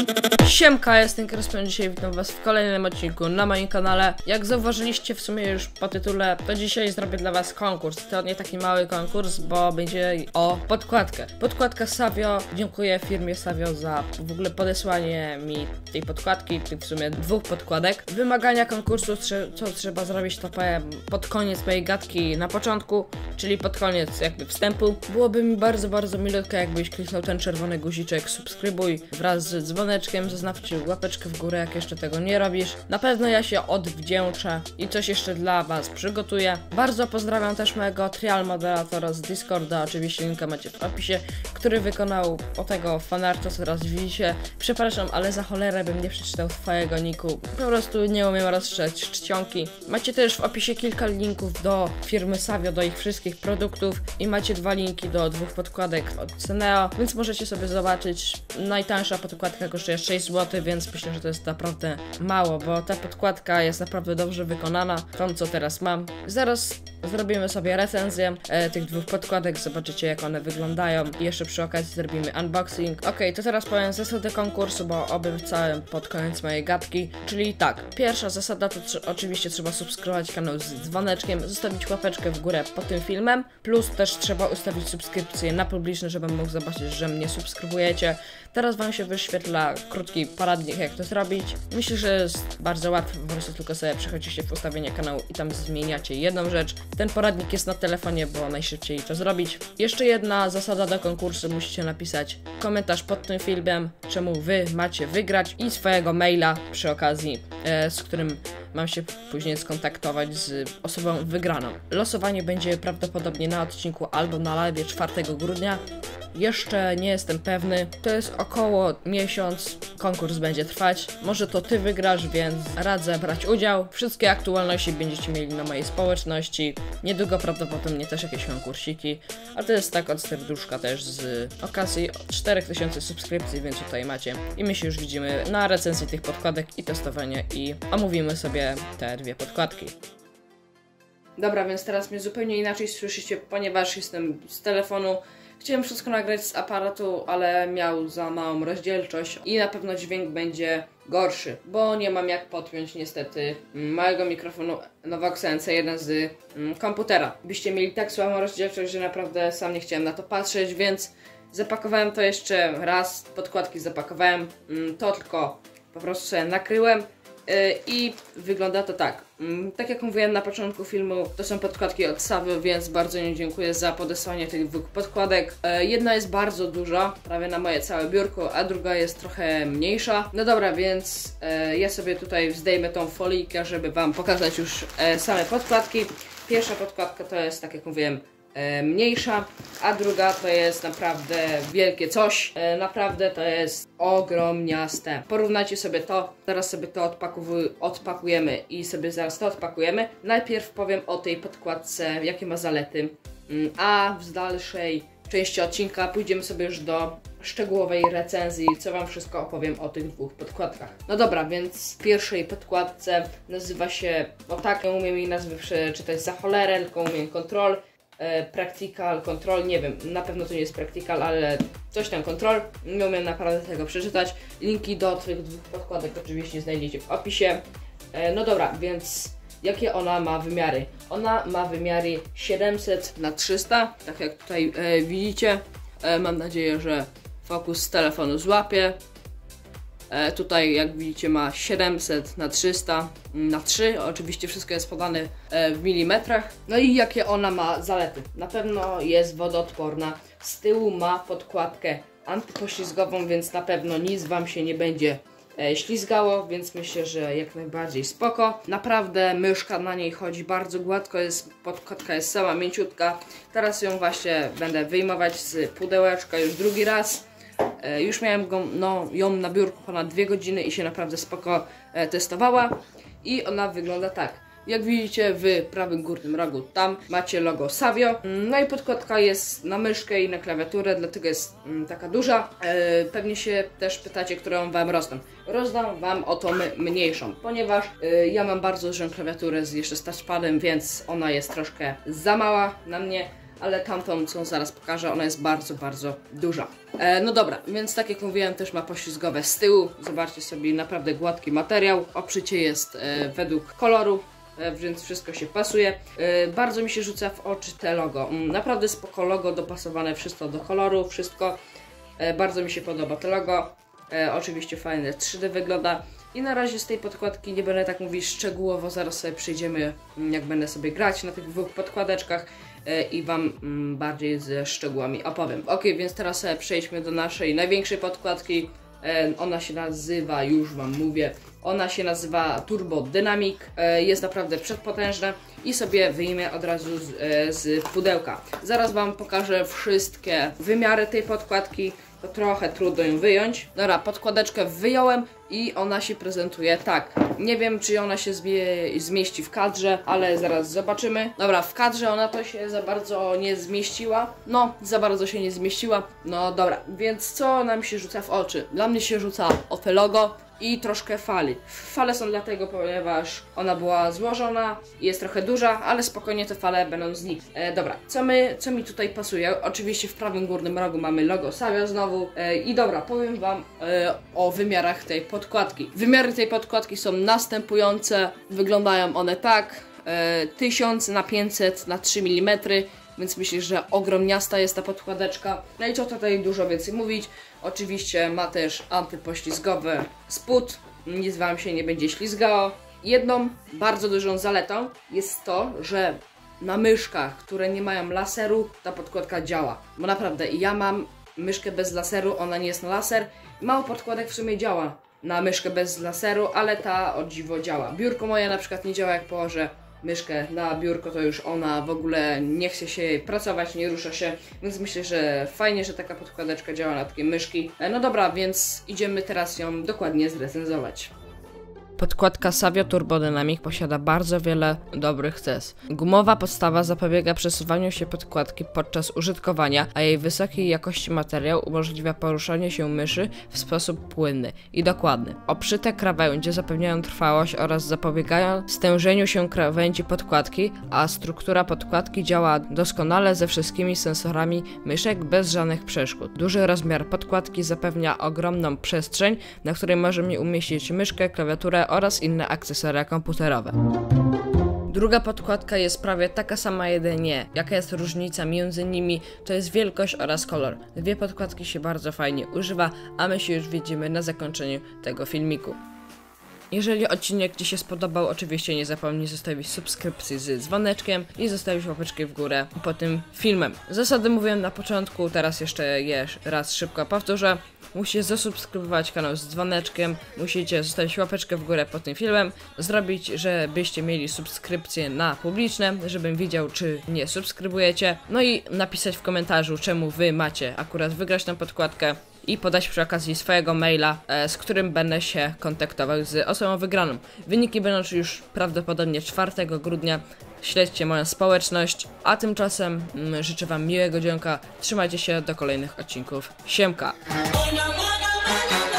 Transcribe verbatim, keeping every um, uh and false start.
Siemka, jestem Kryspian, dzisiaj witam was w kolejnym odcinku na moim kanale. Jak zauważyliście w sumie już po tytule, to dzisiaj zrobię dla was konkurs. To nie taki mały konkurs, bo będzie o podkładkę. Podkładka Savio. Dziękuję firmie Savio za w ogóle podesłanie mi tej podkładki, tych w sumie dwóch podkładek. Wymagania konkursu, co trzeba zrobić, to powiem pod koniec mojej gadki na początku, czyli pod koniec jakby wstępu. Byłoby mi bardzo, bardzo milutko, jakbyś kliknął ten czerwony guziczek subskrybuj wraz z dzwoneczkiem, zostawcie łapeczkę w górę, jak jeszcze tego nie robisz. Na pewno ja się odwdzięczę i coś jeszcze dla was przygotuję. Bardzo pozdrawiam też mojego trial moderatora z Discorda, oczywiście linka macie w opisie, który wykonał o tego fanarta, co teraz widzicie. Przepraszam, ale za cholerę bym nie przeczytał twojego niku. Po prostu nie umiem rozstrzeć czcionki. Macie też w opisie kilka linków do firmy Savio, do ich wszystkich produktów i macie dwa linki do dwóch podkładek od Ceneo, więc możecie sobie zobaczyć. Najtańsza podkładka kosztuje sześć złotych, więc myślę, że to jest naprawdę mało, bo ta podkładka jest naprawdę dobrze wykonana, tą co teraz mam. Zaraz zrobimy sobie recenzję e, tych dwóch podkładek, zobaczycie jak one wyglądają i jeszcze przy okazji zrobimy unboxing. Ok, to teraz powiem zasady konkursu, bo obiecałem pod koniec mojej gadki, czyli tak, pierwsza zasada to tr oczywiście trzeba subskrybować kanał z dzwoneczkiem, zostawić łapeczkę w górę pod tym filmem, plus też trzeba ustawić subskrypcję na publiczne, żebym mógł zobaczyć, że mnie subskrybujecie. Teraz wam się wyświetla krótki poradnik, jak to zrobić. Myślę, że jest bardzo łatwo, po prostu tylko sobie przechodzicie w ustawienia kanału i tam zmieniacie jedną rzecz. Ten poradnik jest na telefonie, bo najszybciej to zrobić. Jeszcze jedna zasada do konkursu, musicie napisać komentarz pod tym filmem, czemu wy macie wygrać i swojego maila przy okazji, e, z którym mam się później skontaktować z osobą wygraną. Losowanie będzie prawdopodobnie na odcinku albo na live czwartego grudnia. Jeszcze nie jestem pewny, to jest około miesiąc, konkurs będzie trwać, może to ty wygrasz, więc radzę brać udział. Wszystkie aktualności będziecie mieli na mojej społeczności, niedługo prawdopodobnie też jakieś konkursiki, a to jest tak od serduszka też z okazji czterech tysięcy subskrypcji, więc tutaj macie. I my się już widzimy na recenzji tych podkładek i testowanie i omówimy sobie te dwie podkładki. Dobra, więc teraz mnie zupełnie inaczej słyszycie, ponieważ jestem z telefonu. Chciałem wszystko nagrać z aparatu, ale miał za małą rozdzielczość i na pewno dźwięk będzie gorszy, bo nie mam jak podpiąć niestety małego mikrofonu Novaxa N C jeden z mm, komputera. Byście mieli tak słabą rozdzielczość, że naprawdę sam nie chciałem na to patrzeć, więc zapakowałem to jeszcze raz, podkładki zapakowałem, mm, to tylko po prostu sobie nakryłem. I wygląda to tak. Tak jak mówiłem na początku filmu, to są podkładki od Savio, więc bardzo im dziękuję za podesłanie tych dwóch podkładek. Jedna jest bardzo duża, prawie na moje całe biurko, a druga jest trochę mniejsza. No dobra, więc ja sobie tutaj zdejmę tą folijkę, żeby wam pokazać już same podkładki. Pierwsza podkładka to jest, tak jak mówiłem, mniejsza, a druga to jest naprawdę wielkie coś, e, naprawdę to jest ogromniaste. Porównajcie sobie to, zaraz sobie to odpakujemy i sobie zaraz to odpakujemy. Najpierw powiem o tej podkładce, jakie ma zalety, a w dalszej części odcinka pójdziemy sobie już do szczegółowej recenzji, co wam wszystko opowiem o tych dwóch podkładkach. No dobra, więc w pierwszej podkładce nazywa się, o tak, nie umiem jej nazwy przeczytać za cholerę, tylko umiem Control. Practical Control, nie wiem, na pewno to nie jest Practical, ale coś tam Control, nie umiem naprawdę tego przeczytać. Linki do tych dwóch podkładek oczywiście znajdziecie w opisie. No dobra, więc jakie ona ma wymiary? Ona ma wymiary siedemset na trzysta, tak jak tutaj e, widzicie. E, mam nadzieję, że fokus z telefonu złapie. E, tutaj jak widzicie ma siedemset na trzysta na trzy, oczywiście wszystko jest podane e, w milimetrach. No i jakie ona ma zalety? Na pewno jest wodoodporna, z tyłu ma podkładkę antypoślizgową, więc na pewno nic wam się nie będzie e, ślizgało, więc myślę, że jak najbardziej spoko. Naprawdę myszka na niej chodzi bardzo gładko, jest, podkładka jest sama mięciutka. Teraz ją właśnie będę wyjmować z pudełeczka już drugi raz. E, już miałem go, no, ją na biurku ponad dwie godziny i się naprawdę spoko e, testowała. I ona wygląda tak. Jak widzicie w prawym górnym rogu, tam macie logo Savio. No i podkładka jest na myszkę i na klawiaturę, dlatego jest mm, taka duża. E, pewnie się też pytacie, którą wam rozdam. Rozdam wam o tą mniejszą, ponieważ e, ja mam bardzo dużą klawiaturę z jeszcze z touchpadem, więc ona jest troszkę za mała na mnie. ale tamtą, co zaraz pokażę, ona jest bardzo, bardzo duża. E, no dobra, więc tak jak mówiłem, też ma poślizgowe z tyłu. Zobaczcie sobie, naprawdę gładki materiał. Oprzycie jest e, według koloru, e, więc wszystko się pasuje. E, bardzo mi się rzuca w oczy te logo. Naprawdę spoko logo, dopasowane wszystko do koloru, wszystko. E, bardzo mi się podoba to logo. E, oczywiście fajne trzy D wygląda. I na razie z tej podkładki nie będę tak mówić szczegółowo, zaraz sobie przejdziemy, jak będę sobie grać na tych dwóch podkładeczkach e, i Wam m, bardziej ze szczegółami opowiem. Ok, więc teraz sobie przejdźmy do naszej największej podkładki. E, ona się nazywa, już Wam mówię, ona się nazywa Turbo Dynamic. E, jest naprawdę przedpotężna i sobie wyjmę od razu z, e, z pudełka. Zaraz Wam pokażę wszystkie wymiary tej podkładki. To trochę trudno ją wyjąć. Dobra, podkładeczkę wyjąłem i ona się prezentuje tak. Nie wiem, czy ona się zmie zmieści w kadrze, ale zaraz zobaczymy. Dobra, w kadrze ona to się za bardzo nie zmieściła. No, za bardzo się nie zmieściła. No dobra, więc co nam się rzuca w oczy? Dla mnie się rzuca o te logo i troszkę fali. Fale są dlatego, ponieważ ona była złożona, jest trochę duża, ale spokojnie te fale będą z nich. E, dobra, co, my, co mi tutaj pasuje? Oczywiście w prawym górnym rogu mamy logo Savio znowu. E, I dobra, powiem Wam e, o wymiarach tej podkładki. Wymiary tej podkładki są następujące. Wyglądają one tak. E, tysiąc na pięćset na trzy milimetry. Więc myślę, że ogromniasta jest ta podkładeczka. No i co tutaj dużo więcej mówić. Oczywiście ma też antypoślizgowy spód. Nic Wam się nie będzie ślizgało. Jedną bardzo dużą zaletą jest to, że na myszkach, które nie mają laseru, ta podkładka działa. Bo naprawdę, ja mam myszkę bez laseru, ona nie jest na laser. Mało podkładek w sumie działa na myszkę bez laseru, ale ta o dziwo działa. Biurko moje na przykład nie działa, jak położę myszkę na biurko, to już ona w ogóle nie chce się pracować, nie rusza się, więc myślę, że fajnie, że taka podkładeczka działa na takie myszki. No dobra, więc idziemy teraz ją dokładnie zrecenzować. Podkładka Savio Turbo Dynamic posiada bardzo wiele dobrych cech. Gumowa podstawa zapobiega przesuwaniu się podkładki podczas użytkowania, a jej wysokiej jakości materiał umożliwia poruszanie się myszy w sposób płynny i dokładny. Oprzyte krawędzie zapewniają trwałość oraz zapobiegają stężeniu się krawędzi podkładki, a struktura podkładki działa doskonale ze wszystkimi sensorami myszek bez żadnych przeszkód. Duży rozmiar podkładki zapewnia ogromną przestrzeń, na której możemy umieścić myszkę, klawiaturę oraz inne akcesoria komputerowe. Druga podkładka jest prawie taka sama, jedynie jaka jest różnica między nimi, to jest wielkość oraz kolor. Dwie podkładki się bardzo fajnie używa, a my się już widzimy na zakończeniu tego filmiku. Jeżeli odcinek Ci się spodobał, oczywiście nie zapomnij zostawić subskrypcji z dzwoneczkiem i zostawić łapeczkę w górę pod tym filmem. Zasady mówiłem na początku, teraz jeszcze je raz szybko powtórzę. Musicie zasubskrybować kanał z dzwoneczkiem, musicie zostawić łapeczkę w górę pod tym filmem, zrobić, żebyście mieli subskrypcje na publiczne, żebym widział, czy nie subskrybujecie, no i napisać w komentarzu, czemu Wy macie akurat wygrać tę podkładkę i podać przy okazji swojego maila, e, z którym będę się kontaktował z osobą wygraną. Wyniki będą już prawdopodobnie czwartego grudnia. Śledźcie moją społeczność, a tymczasem mm, życzę Wam miłego dzionka, trzymajcie się do kolejnych odcinków. Siemka!